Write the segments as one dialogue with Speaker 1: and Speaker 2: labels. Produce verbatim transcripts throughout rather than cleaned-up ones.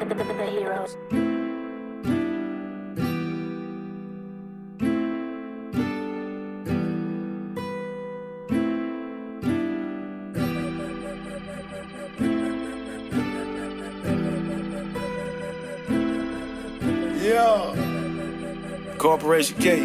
Speaker 1: the heroes.
Speaker 2: Yeah. Corporation K.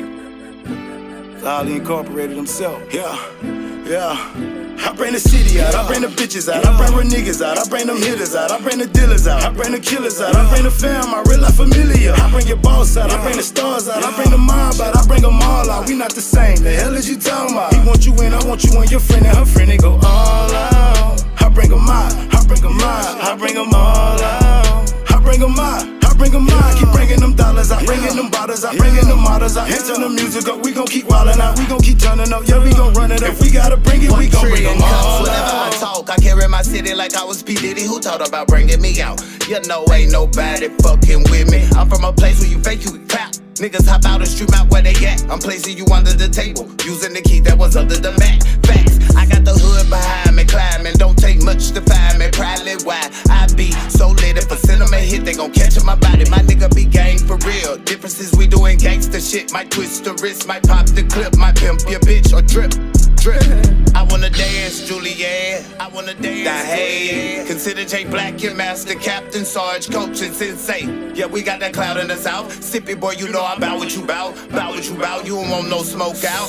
Speaker 2: Holly Incorporated himself. Yeah. Yeah. I bring the city out, I bring the bitches out, I bring real niggas out, I bring them hitters out, I bring the dealers out, I bring the killers out, I bring the fam, I real life familiar. I bring your boss out, I bring the stars out, I bring the mob out, I bring them all out. We not the same, the hell is you talking about? He want you in, I want you and your friend and her friend, they go all out. I bring them out, I bring them out, I bring them all out. I bring them out, I bring them out, keep bringing them dollars out, bringing them bottles out, bringing them models out. Turn the music up, we gon' keep wildin' out, we gon' keep turning up, yeah, we gon' run it up. If we gotta bring it, we gon' bring them all
Speaker 3: Whenever
Speaker 2: out.
Speaker 3: I talk, I carry my city like I was P. Diddy. Who thought about bringing me out? You know ain't nobody fucking with me. I'm from a place where you fake, you crap. Niggas hop out and stream out where they at. I'm placing you under the table, using the key that was under the mat. Facts, I got the hood behind me, climbing. Don't take much to find me, probably why I be so lit. If a cinema hit, they gon' catch in my body. My nigga be gang for real. Differences we doing gangsta shit. Might twist the wrist, might pop the clip, might pimp your bitch or drip, drip. I wanna dance, Juliet. I wanna dance, the hey. Consider J Black and Master Captain, Sarge, Coach, and Sensei. Yeah, we got that cloud in the south. Sippy boy, you know I bow what you bow, bow what you bow. You don't want no smoke out.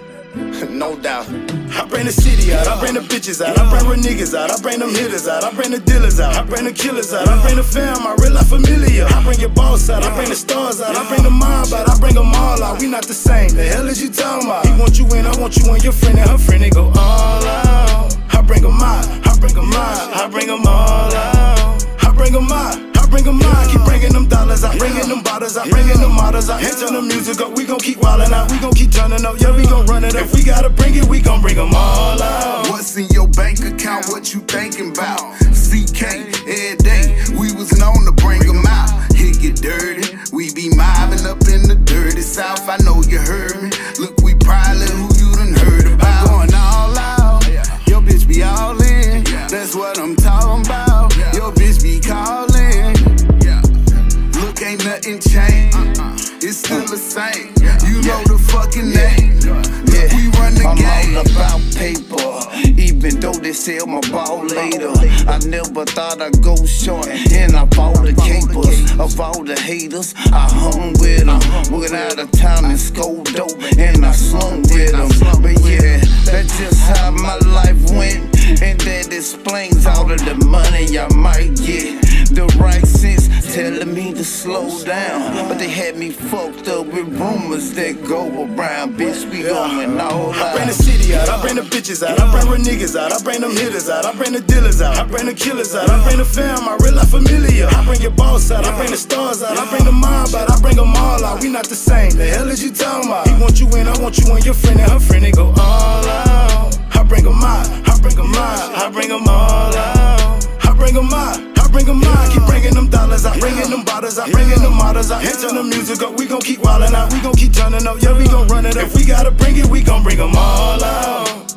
Speaker 3: No doubt.
Speaker 2: I bring the city out, I bring the bitches out, I bring real niggas out, I bring them hitters out, I bring the dealers out, I bring the killers out, I bring the fam, I real life familiar. I bring your boss out, I bring the stars out, I bring the mob out, I bring them all out. We not the same, the hell is you talking about? He want you in, I want you and your friend and her friend, they go all out. I bring them out, I bring them out, I bring them all out. I bring them out, I bring them out, keep bringing them dollars out, bringing them bottles out, bringing them models out. Turn the music up, we gon' keep wildin' out, we gon' keep turning up, yeah, we gon' run it up. If we gotta bring it, we gon' bring them all out.
Speaker 4: What's in your bank account, what you thinking about? C K, every day, we was known to bring them out. Hit get dirty, we be mobbing up in the dirty south. I know you heard me, look, we probably who you done heard about. I'm going all out, your bitch be all in, that's what I'm talking about. Your bitch be calling, look, ain't nothing changed, it's still the same. You know the fucking name, look, we run the game.
Speaker 5: I'm all about paper, even though they sell my ball later. I never thought I'd go short, and I bought the capers. Of all the haters, I hung with them. Went out of town and scored dope, and I slung with them. But yeah, that's just how my life went, and that explains all of the money I might get. The right sense telling me to slow down, but they had me fucked up with rumors that go around. Bitch, we going all out.
Speaker 2: I bring the city out, I bring the bitches out, I bring real niggas out, I bring them hitters out, I bring the dealers out, I bring the killers out, I bring the fam, I real life familiar. I bring your boss out, I bring the stars out, I bring the mob out, I bring them all out. We not the same, the hell is you talking about? He want you in, I want you and your friend and her friend, they go all out. I bring them out, I bring them out, I bring them all out. I bring them out, I bring them out, keep bringing them dollars out, bringing them bottles out, bringing them models out. Turn the music up, we gon' keep wildin' out, we gon' keep turning up, yeah, we gon' run it up. If we gotta bring it, we gon' bring them all out.